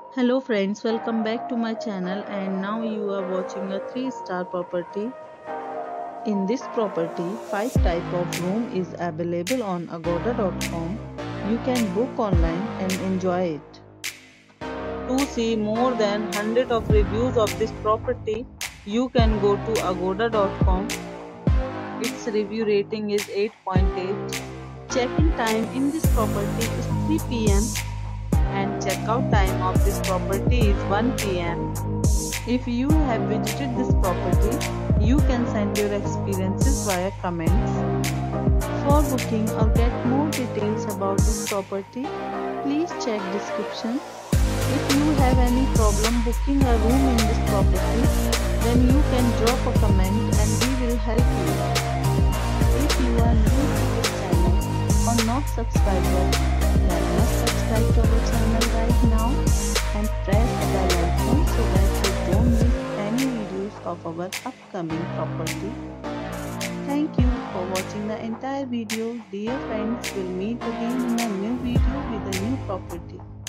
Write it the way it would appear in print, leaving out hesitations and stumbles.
Hello friends, welcome back to my channel and now you are watching a 3-star property. In this property, 5 type of room is available on agoda.com. You can book online and enjoy it. To see more than 100 of reviews of this property, you can go to agoda.com. Its review rating is 8.8. Check-in time in this property is 3 p.m. and check-out time of this property is 1 p.m. If you have visited this property, you can send your experiences via comments. For booking or get more details about this property, please check description. If you have any problem booking a room in this property, then you can drop a comment and we will help you. If you are new to this channel or not subscribed yet, then must subscribe to our channel right now and press the bell icon so that you don't miss any videos of our upcoming property. Thank you for watching the entire video. Dear friends, we'll meet again in a new video with a new property.